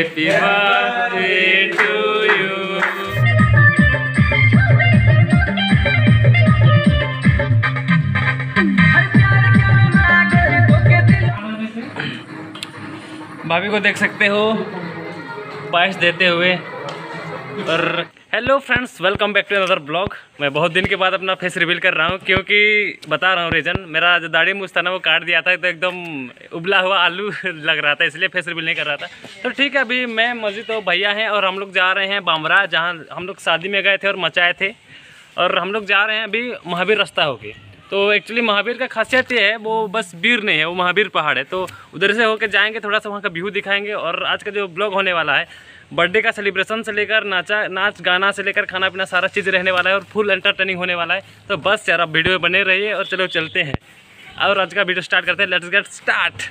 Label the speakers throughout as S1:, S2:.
S1: Happy birthday to you. भाभी को देख सकते हो पायस देते हुए। और hello friends, welcome back to another blog. मैं बहुत दिन के बाद अपना फेस रिवील कर रहा हूँ, क्योंकि बता रहा हूँ रीज़न। मेरा जो दाढ़ी मूछ था ना, वो काट दिया था, तो एकदम उबला हुआ आलू लग रहा था, इसलिए फेस रिवील नहीं कर रहा था। तो ठीक है, अभी मैं मस्जिद तो भैया हैं और हम लोग जा रहे हैं बामरा, जहाँ हम लोग शादी में गए थे और मचाए थे। और हम लोग जा रहे हैं अभी महावीर रास्ता होके। तो एक्चुअली महावीर का खासियत ये है, वो बस वीर नहीं है, वो महावीर पहाड़ है। तो उधर से होके जाएंगे, थोड़ा सा वहाँ का व्यू दिखाएंगे। और आज का जो ब्लॉग होने वाला है, बर्थडे का सेलिब्रेशन से लेकर नाच गाना से लेकर खाना पीना सारा चीज़ रहने वाला है और फुल एंटरटेनिंग होने वाला है। तो बस यार, आप वीडियो में बने रहिए और चलो चलते हैं और आज का वीडियो स्टार्ट करते हैं। Let's get start.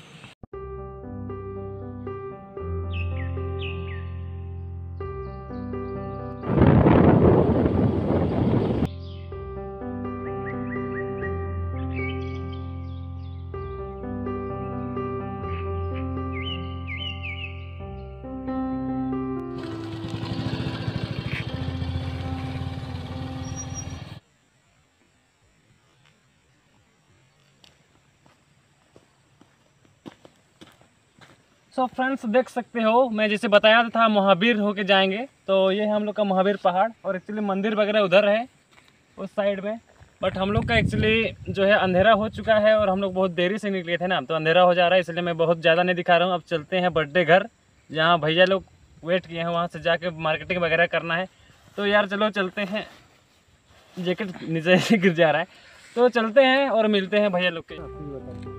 S1: So friends, देख सकते हो, मैं जैसे बताया था महावीर होके जाएंगे। तो ये है हम लोग का महावीर पहाड़, और एक्चुअली मंदिर वगैरह उधर है उस साइड में। बट हम लोग का एक्चुअली जो है अंधेरा हो चुका है और हम लोग बहुत देरी से निकले थे ना, तो अंधेरा हो जा रहा है, इसलिए मैं बहुत ज़्यादा नहीं दिखा रहा हूँ। अब चलते हैं बर्थडे घर, जहाँ भैया लोग वेट किए हैं, वहाँ से जाके मार्केटिंग वगैरह करना है। तो यार चलो चलते हैं। जैकेट नीचे से गिर जा रहा है, तो चलते हैं और मिलते हैं भैया लोग के।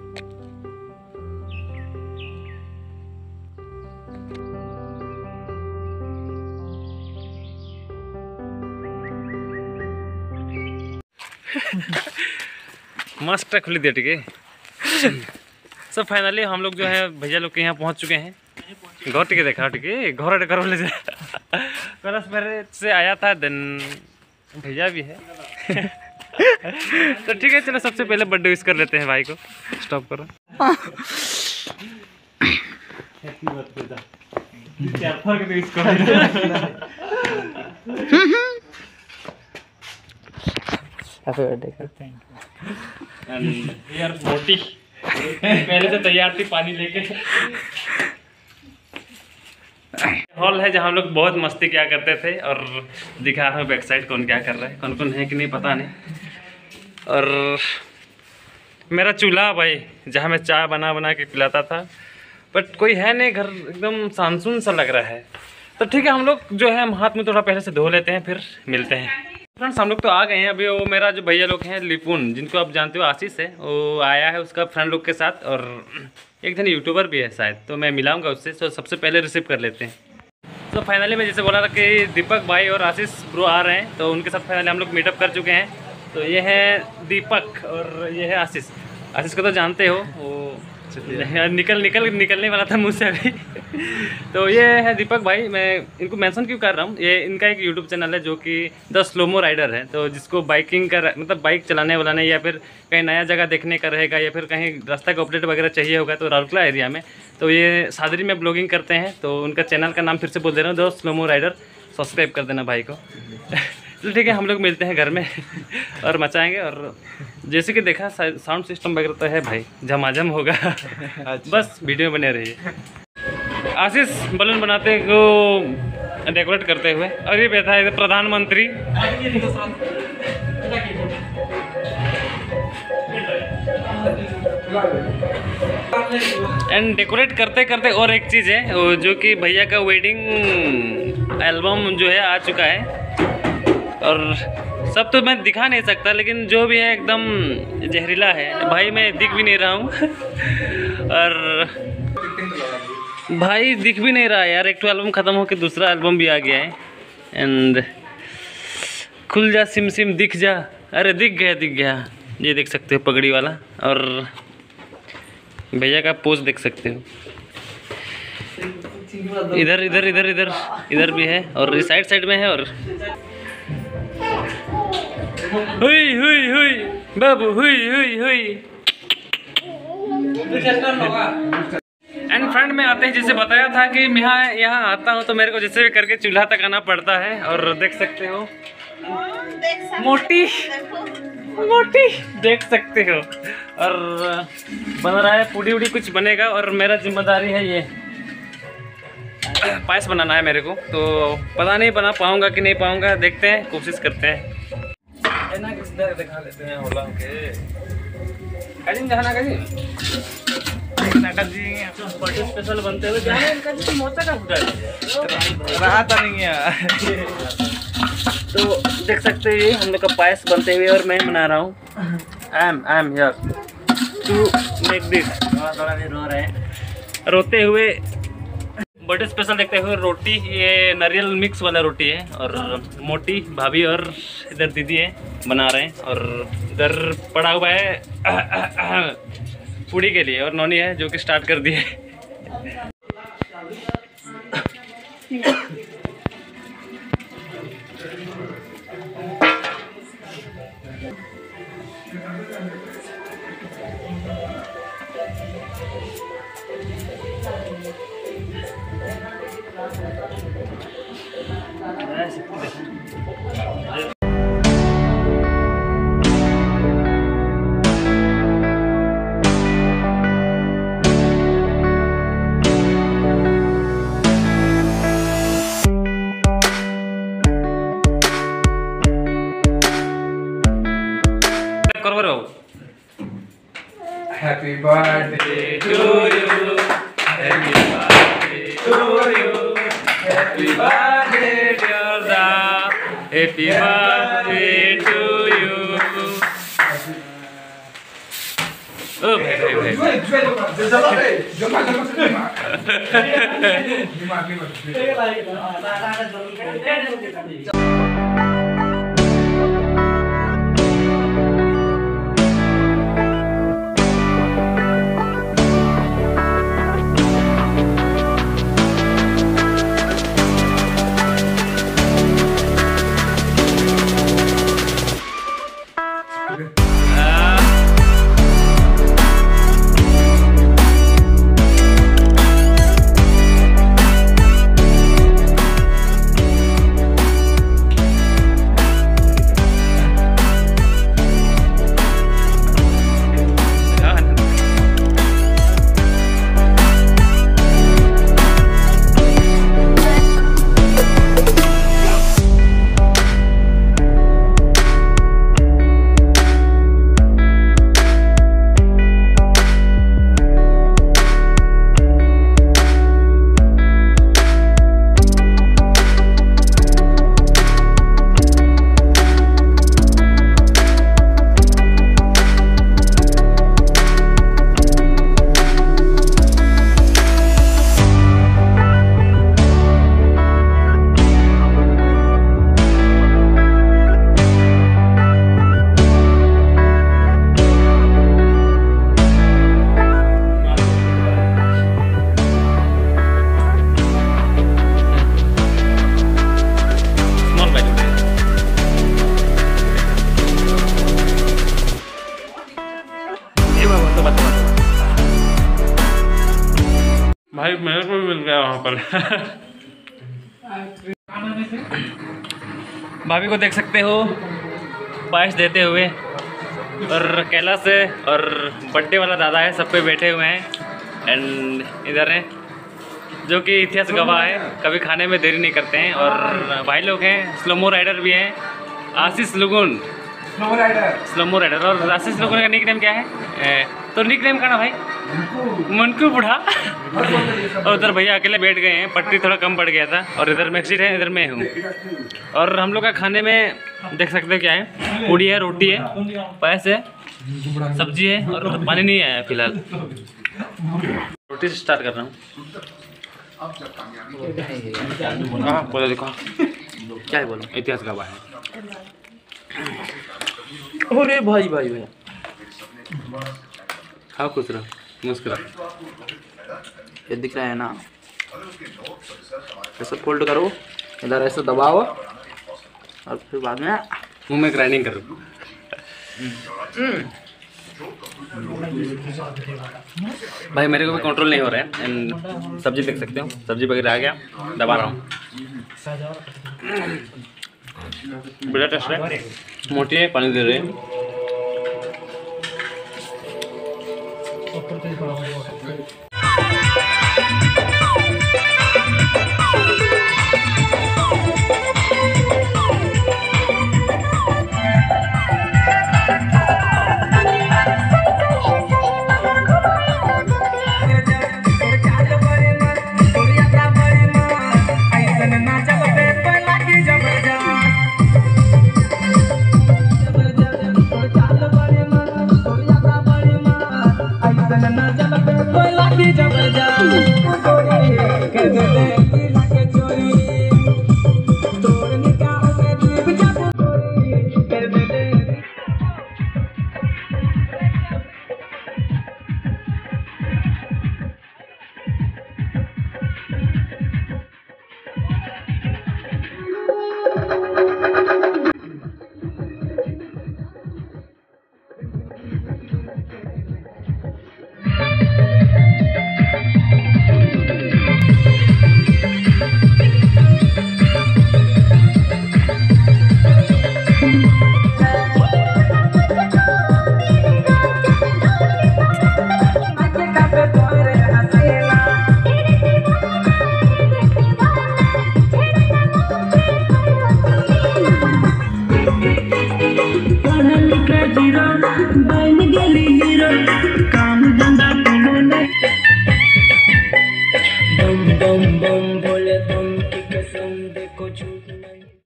S1: मस्त खुली दे, ठीक है। सब फाइनली हम लोग जो है भैया लोग के यहाँ पहुँच चुके हैं। घर टिके देखा, ठीक है, घर बोले कलश मेरे से आया था, देन भैया भी है। तो ठीक है, चलो सबसे पहले बर्थडे विश कर लेते हैं भाई को। स्टॉप करो। हैप्पी बर्थडे करते हैं। यार मोटी पहले से तैयार थी पानी लेके। हॉल है जहाँ हम लोग बहुत मस्ती क्या करते थे, और दिखा रहा हूँ बैक साइड कौन क्या कर रहा है, कौन कौन है कि नहीं पता नहीं। और मेरा चूल्हा भाई, जहाँ मैं चाय बना बना के पिलाता था, बट कोई है नहीं, घर एकदम सानसून सा लग रहा है। तो ठीक है, हम लोग जो है हाथ में थोड़ा पहले से धो लेते हैं, फिर मिलते हैं। फ्रेंड्स, हम लोग तो आ गए हैं। अभी वो मेरा जो भैया लोग हैं लिपुन, जिनको आप जानते हो, आशीष है, वो आया है उसका फ्रेंड लोग के साथ, और एक जन यूट्यूबर भी है शायद, तो मैं मिलाऊंगा उससे। तो सबसे पहले रिसीव कर लेते हैं। तो फाइनली मैं जैसे बोला था कि दीपक भाई और आशीष ब्रो आ रहे हैं, तो उनके साथ फाइनली हम लोग मीटअप कर चुके हैं। तो ये है दीपक और ये है आशीष। आशीष को तो जानते हो, वो निकलने वाला था मुझसे अभी। तो ये है दीपक भाई। मैं इनको मेंशन क्यों कर रहा हूँ, ये इनका एक यूट्यूब चैनल है जो कि द स्लोमो राइडर है। तो जिसको बाइकिंग का मतलब बाइक चलाने वाला नहीं, या फिर कहीं नया जगह देखने का रहेगा, या फिर कहीं रास्ता का अपडेट वगैरह चाहिए होगा, तो राउरकेला एरिया में, तो ये सादरी में ब्लॉगिंग करते हैं। तो उनका चैनल का नाम फिर से बोल दे रहा हूँ, द स्लोमो राइडर। सब्सक्राइब कर देना भाई को। तो ठीक है, हम लोग मिलते हैं घर में और मचाएंगे। और जैसे कि देखा, साउंड सिस्टम वगैरह तो है भाई, झमाझम होगा। बस वीडियो बने रहिए। आशीष बलून बनाते को डेकोरेट करते हुए, और ये बैठा है प्रधानमंत्री। एंड डेकोरेट करते करते और एक चीज़ है, जो कि भैया का वेडिंग एल्बम जो है आ चुका है। और सब तो मैं दिखा नहीं सकता, लेकिन जो भी है एकदम जहरीला है भाई, मैं दिख भी नहीं रहा हूँ। और भाई दिख भी नहीं रहा यार, एक तो एल्बम ख़त्म होकर दूसरा एल्बम भी आ गया है। एंड खुल जा सिम सिम दिख जा, अरे दिख गया। ये देख सकते हो पगड़ी वाला, और भैया का पोज देख सकते हो। इधर भी है, और इस साइड में है। और हुई बाबू हुई। एंड फ्रेंड मैं आते ही जैसे बताया था कि मैं यहाँ आता हूँ तो मेरे को जैसे भी करके चूल्हा तक आना पड़ता है। और देख सकते हो मोटी मोटी देख सकते हो। और बन रहा है पूड़ी उड़ी कुछ बनेगा और मेरा जिम्मेदारी है ये पायस बनाना है मेरे को। तो पता नहीं बना पाऊंगा कि नहीं पाऊंगा, देखते हैं, कोशिश करते हैं। दिखा लेते हैं होला के स्पेशल बनते हुए रहा था नहीं है। तो देख सकते हैं हम लोग का पायस बनते हुए और मैं बना रहा हूँ। I am here to make this. थोड़ा भी रो रहे हैं, रोते हुए बर्थडे स्पेशल देखते हुए रोटी, ये नारियल मिक्स वाला रोटी है। और मोटी भाभी और इधर दीदी है बना रहे हैं। और इधर पड़ा हुआ है पूड़ी के लिए और नौनी है जो कि स्टार्ट कर दी है।
S2: Happy birthday to you. Happy birthday to you. Happy birthday dear Da.
S1: Happy birthday to you. Oh भाई मेरे को भी मिल गया वहाँ पर। भाभी को देख सकते हो पायस देते हुए। और कैलाश है और बर्थडे वाला दादा है, सब पे बैठे हुए हैं। एंड इधर है जो कि इतिहास गवाह है, कभी खाने में देरी नहीं करते हैं। और भाई लोग हैं, स्लोमो राइडर भी हैं, आशीष लुगुन स्लोमो राइडर। और आशीष लुगुन का निक नेम क्या है? तो निक नेम का ना भाई मनकू बूढ़ा। और उधर भैया अकेले बैठ गए हैं, पटरी थोड़ा कम पड़ गया था। और इधर मैं सीट है, इधर मैं हूँ। और हम लोग का खाने में देख सकते हो क्या है, पूड़ी है, रोटी है, पायस है, सब्जी है और पानी नहीं आया फिलहाल। रोटी से स्टार्ट कर रहा हूँ। हाँ बोलो, देखो क्या है, बोलो। इतिहास गवाह है।
S3: अरे भाई भाई भाई
S1: खाओ, खुश रहो, मुस्कुरा।
S3: ये दिख रहा है ना, ऐसे फोल्ड करो, इधर ऐसे दबाओ और फिर बाद में
S1: मुंह में ग्राइंडिंग करो। भाई मेरे को भी कंट्रोल नहीं हो रहा है। एंड सब्जी देख सकते हो, सब्जी वगैरह आ गया, दबा रहा हूँ। बड़ा टेस्ट है, मोटी है, पानी दे रही है।